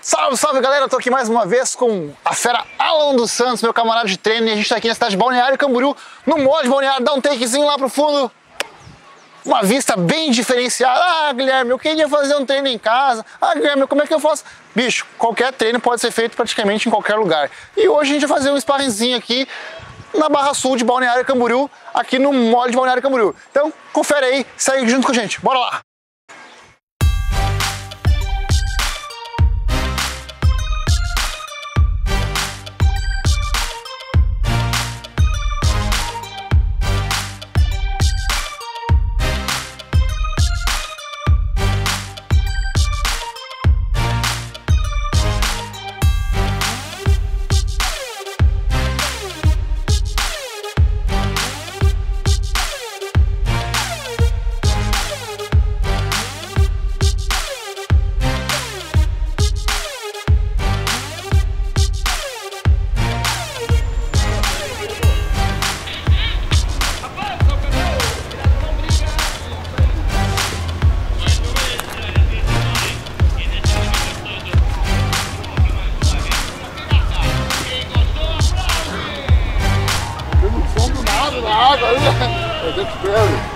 Salve, salve galera, eu tô aqui mais uma vez com a fera Alan dos Santos, meu camarada de treino, e a gente tá aqui na cidade de Balneário Camboriú, no mall de Balneário, dá um takezinho lá pro fundo, uma vista bem diferenciada. Ah, Guilherme, eu queria fazer um treino em casa. Ah, Guilherme, como é que eu faço? Bicho, qualquer treino pode ser feito praticamente em qualquer lugar. E hoje a gente vai fazer um sparringzinho aqui na Barra Sul de Balneário Camboriú, aqui no mall de Balneário Camboriú. Então, confere aí, segue junto com a gente, bora lá! Na água aí, é dentro dele.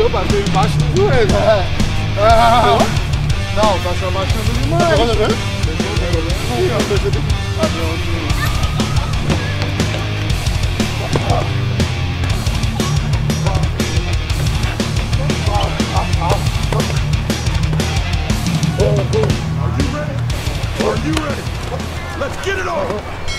Eu batei embaixo do joelho. Não, tá se abaixando demais. Tá jogando? Are you ready? Let's get it on!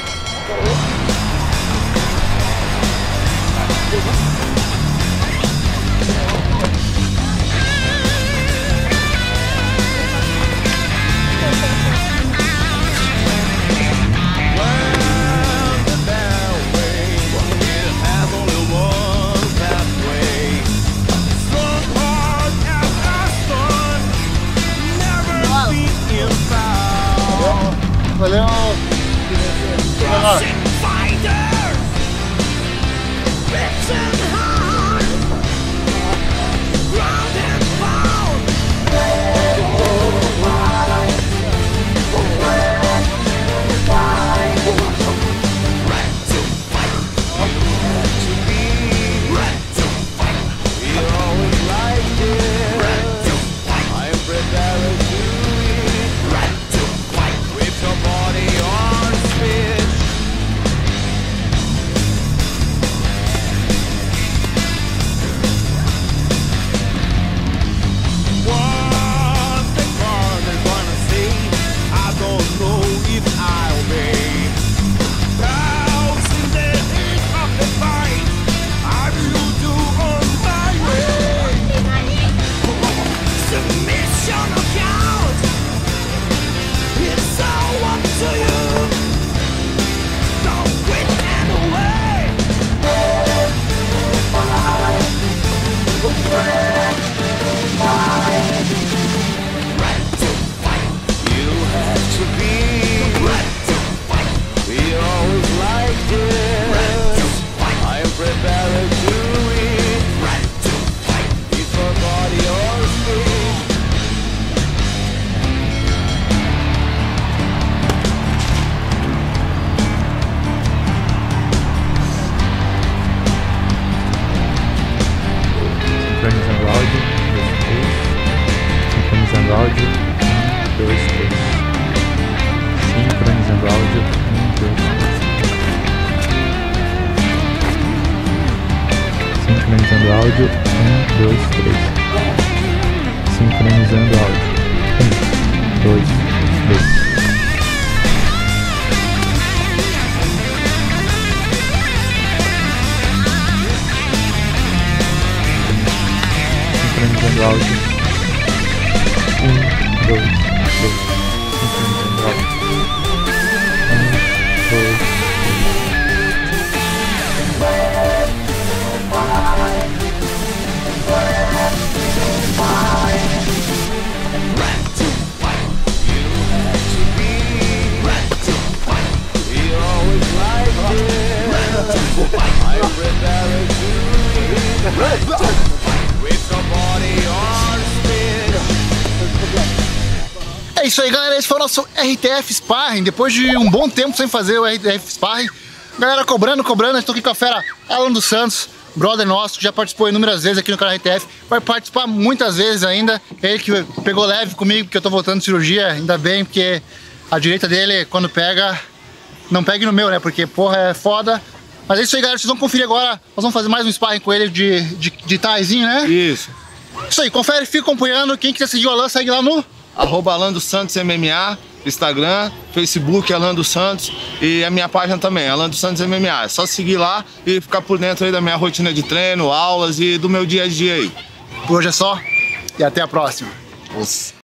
Valeu! Sincronizando áudio, 1, 2, 3. Sincronizando áudio, 1, 2, 3. Sincronizando áudio, 1, 2, 3. Sincronizando áudio, 1, 2, 3. Sincronizando áudio, 1, 2, 3. Sincronizando áudio, 1, 2, 3. É isso aí, galera, esse foi o nosso RTF Sparring. Depois de um bom tempo sem fazer o RTF Sparring, galera cobrando, a gente tá aqui com a fera Alan dos Santos, brother nosso, que já participou inúmeras vezes aqui no canal RTF, vai participar muitas vezes ainda. Ele que pegou leve comigo, porque eu tô voltando de cirurgia, ainda bem, porque a direita dele, quando pega, não pegue no meu, né, porque porra, é foda. Mas é isso aí, galera, vocês vão conferir agora, nós vamos fazer mais um sparring com ele de taizinho, né? Isso. Isso aí, confere, fica acompanhando. Quem quiser seguir o Alan, segue lá no @Alan dos Santos MMA, Instagram, Facebook Alan dos Santos e a minha página também, Alan dos Santos MMA. É só seguir lá e ficar por dentro aí da minha rotina de treino, aulas e do meu dia a dia aí. Por hoje é só e até a próxima.